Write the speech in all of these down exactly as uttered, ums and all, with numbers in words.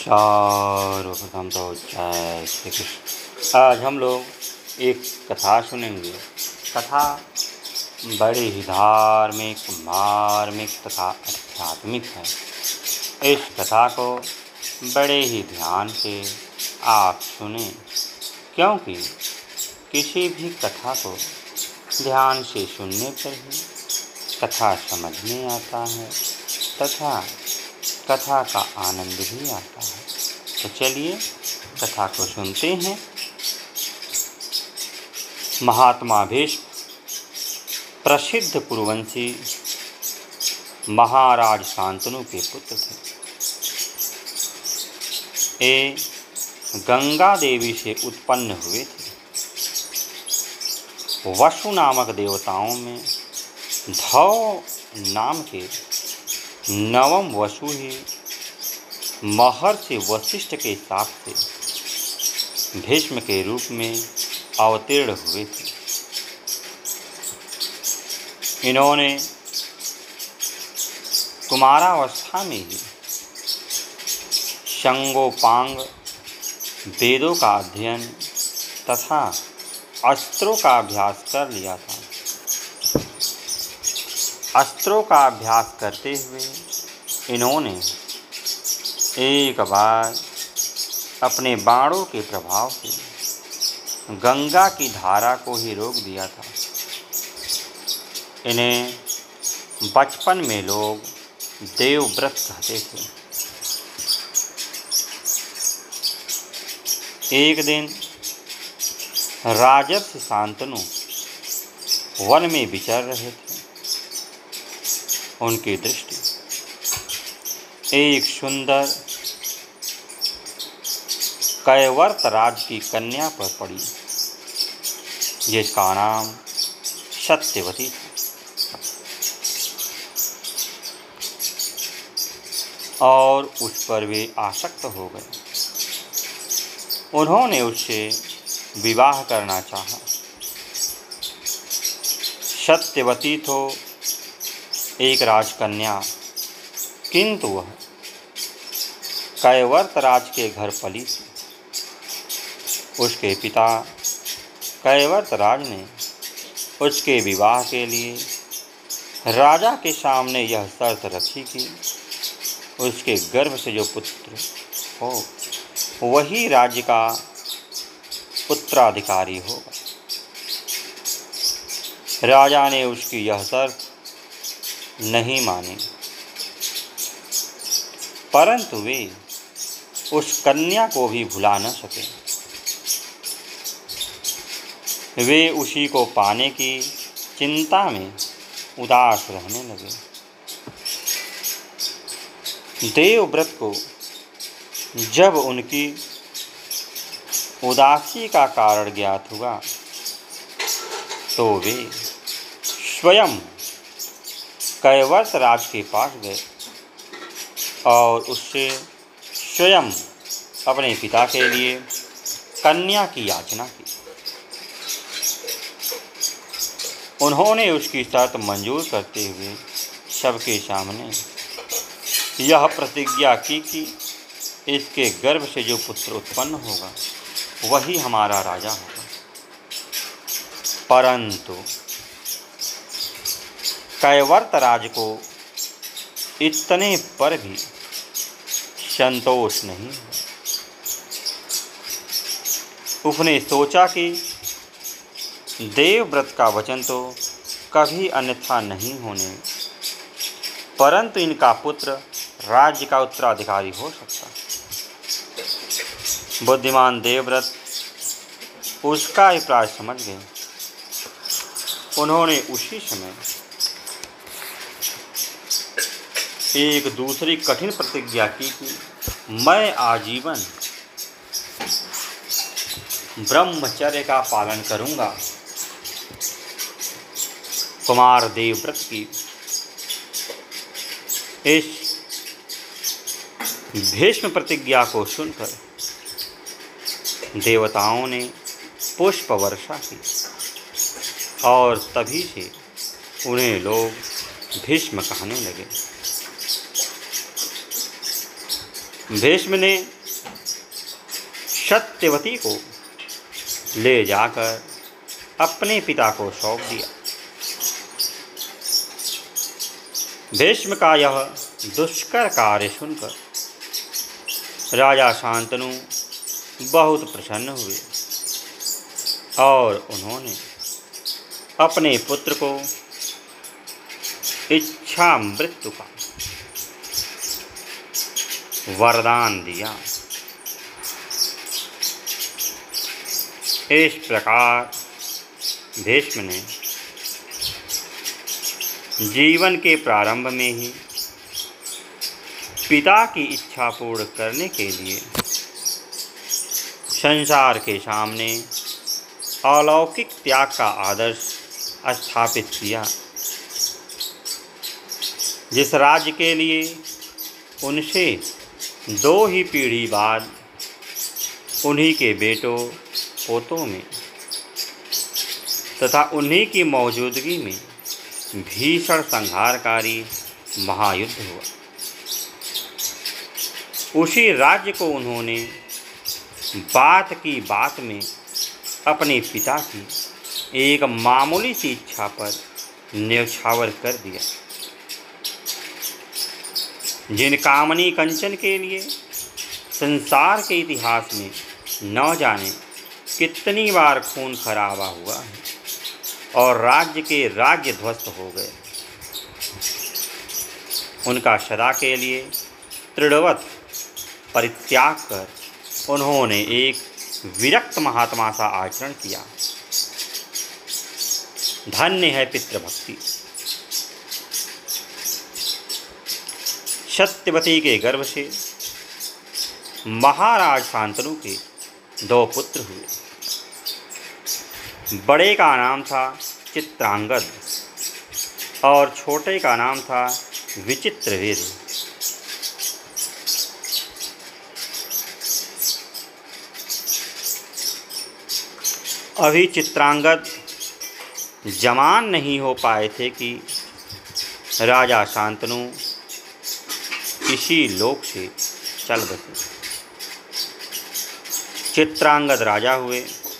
सर्वप्रथम तो जय श्री कृष्ण। आज हम लोग एक कथा सुनेंगे। कथा बड़ी ही धार्मिक, मार्मिक तथा आध्यात्मिक है। इस कथा को बड़े ही ध्यान से आप सुनें, क्योंकि किसी भी कथा को ध्यान से सुनने पर ही कथा समझ में आता है तथा कथा का आनंद भी आता है। तो चलिए कथा को सुनते हैं। महात्मा भीष्म प्रसिद्ध पुरुवंशी महाराज शांतनु के पुत्र थे। ये गंगा देवी से उत्पन्न हुए थे। वसु नामक देवताओं में धौ नाम के नवम वसु ही महर्षि वशिष्ठ के साथ से भीष्म के रूप में अवतीर्ण हुए थे। इन्होंने कुमारावस्था में ही संगोपांग वेदों का अध्ययन तथा अस्त्रों का अभ्यास कर लिया था। अस्त्रों का अभ्यास करते हुए इन्होंने एक बार अपने बाणों के प्रभाव से गंगा की धारा को ही रोक दिया था। इन्हें बचपन में लोग देवव्रत कहते थे। एक दिन राजर्षि शांतनु वन में विचर रहे थे। उनकी दृष्टि एक सुंदर कैवर्त राज की कन्या पर पड़ी, जिसका नाम सत्यवती था। और उस पर वे आसक्त हो गए। उन्होंने उससे विवाह करना चाहा। सत्यवती तो एक राजकन्या, किंतु वह कैवर्त राज के घर पली थी। उसके पिता कैवर्त राज ने उसके विवाह के लिए राजा के सामने यह शर्त रखी कि उसके गर्भ से जो पुत्र हो वही राज्य का उत्तराधिकारी होगा। राजा ने उसकी यह शर्त नहीं मानी, परंतु वे उस कन्या को भी भुला न सके। वे उसी को पाने की चिंता में उदास रहने लगे। देवव्रत को जब उनकी उदासी का कारण ज्ञात हुआ तो वे स्वयं कैवर्त राज के पास गए और उससे स्वयं अपने पिता के लिए कन्या की याचना की। उन्होंने उसकी शर्त मंजूर करते हुए सबके सामने यह प्रतिज्ञा की कि इसके गर्भ से जो पुत्र उत्पन्न होगा वही हमारा राजा होगा। परंतु कैवर्त राज को इतने पर भी संतोष नहीं हुआ। उसने सोचा कि देवव्रत का वचन तो कभी अन्यथा नहीं होने, परंतु इनका पुत्र राज्य का उत्तराधिकारी हो सकता। बुद्धिमान देवव्रत उसका अभिप्राय समझ गए। उन्होंने उसी समय एक दूसरी कठिन प्रतिज्ञा की कि मैं आजीवन ब्रह्मचर्य का पालन करूंगा। कुमार देवव्रत की इस भीष्म प्रतिज्ञा को सुनकर देवताओं ने पुष्प वर्षा की और तभी से उन्हें लोग भीष्म कहने लगे। भीष्म ने सत्यवती को ले जाकर अपने पिता को सौंप दिया। भीष्म का यह दुष्कर कार्य सुनकर राजा शांतनु बहुत प्रसन्न हुए और उन्होंने अपने पुत्र को इच्छा मृत्यु का वरदान दिया। इस प्रकार भीष्म ने जीवन के प्रारंभ में ही पिता की इच्छा पूर्ण करने के लिए संसार के सामने अलौकिक त्याग का आदर्श स्थापित किया, जिस राज्य के लिए उनसे दो ही पीढ़ी बाद उन्हीं के बेटों पोतों में तथा उन्हीं की मौजूदगी में भीषण संहारकारी महायुद्ध हुआ। उसी राज्य को उन्होंने बात की बात में अपने पिता की एक मामूली सी इच्छा पर न्यौछावर कर दिया। जिन कामनी कंचन के लिए संसार के इतिहास में न जाने कितनी बार खून खराबा हुआ है और राज्य के राज्य ध्वस्त हो गए, उनका सदा के लिए दृढ़वत परित्याग कर उन्होंने एक विरक्त महात्मा सा आचरण किया। धन्य है पितृभक्ति। सत्यवती के गर्भ से महाराज शांतनु के दो पुत्र हुए। बड़े का नाम था चित्रांगद और छोटे का नाम था विचित्रवीर। अभी चित्रांगद जवान नहीं हो पाए थे कि राजा शांतनु इसी लोक से चल बसे। चित्रांगद राजा हुए,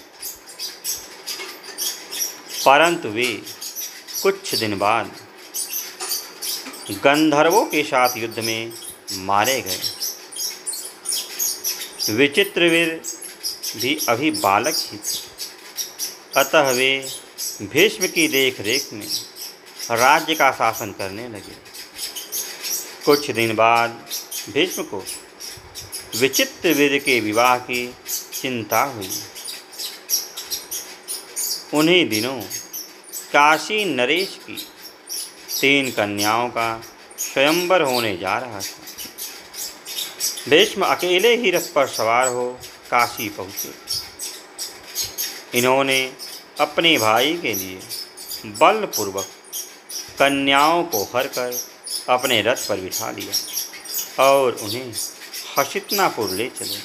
परंतु वे कुछ दिन बाद गंधर्वों के साथ युद्ध में मारे गए। विचित्रवीर भी अभी बालक ही थे, अतः वे भीष्म की देख रेख में राज्य का शासन करने लगे। कुछ दिन बाद भीष्म को विचित्रवीर के विवाह की चिंता हुई। उन्हीं दिनों काशी नरेश की तीन कन्याओं का स्वयंवर होने जा रहा था। भीष्म अकेले ही रथ पर सवार हो काशी पहुँचे। इन्होंने अपने भाई के लिए बलपूर्वक कन्याओं को हर कर अपने रथ पर बिठा लिया और उन्हें हसितनापुर ले चले।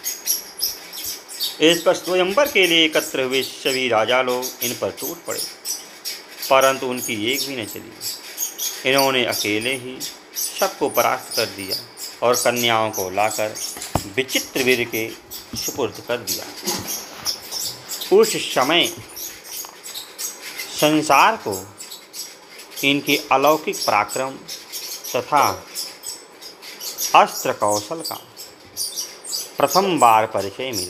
इस पर स्वयंवर के लिए एकत्र हुए सभी राजा लोग इन पर टूट पड़े, परंतु उनकी एक भी न चली। इन्होंने अकेले ही सबको परास्त कर दिया और कन्याओं को लाकर विचित्रवीर के सुपुर्द कर दिया। उस समय संसार को इनके अलौकिक पराक्रम तथा अस्त्र कौशल का प्रथम बार परिचय मिला।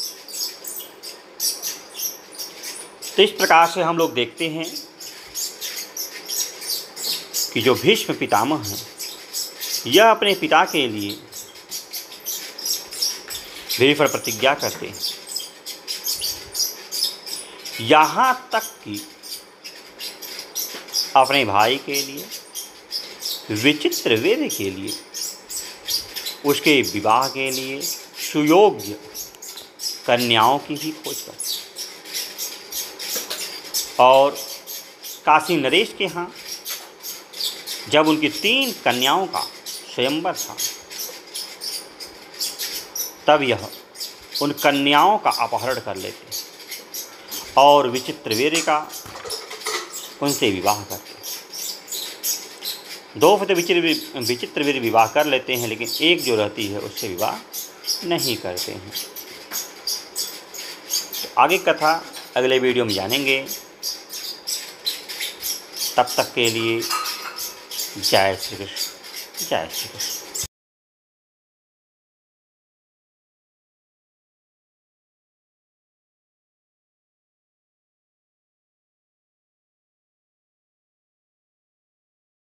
तो इस प्रकार से हम लोग देखते हैं कि जो भीष्म पितामह हैं, यह अपने पिता के लिए विफल प्रतिज्ञा करते हैं, यहाँ तक कि अपने भाई के लिए, विचित्रवीर के लिए, उसके विवाह के लिए सुयोग्य कन्याओं की ही खोज करते। और काशी नरेश के यहाँ जब उनकी तीन कन्याओं का स्वयंवर था, तब यह उन कन्याओं का अपहरण कर लेते और विचित्रवीर का उनसे विवाह करते। दो तो विचित्र विचित्र वीर विवाह कर लेते हैं, लेकिन एक जो रहती है उससे विवाह नहीं करते हैं। तो आगे कथा अगले वीडियो में जानेंगे। तब तक के लिए जय श्री कृष्ण, जय श्री कृष्ण।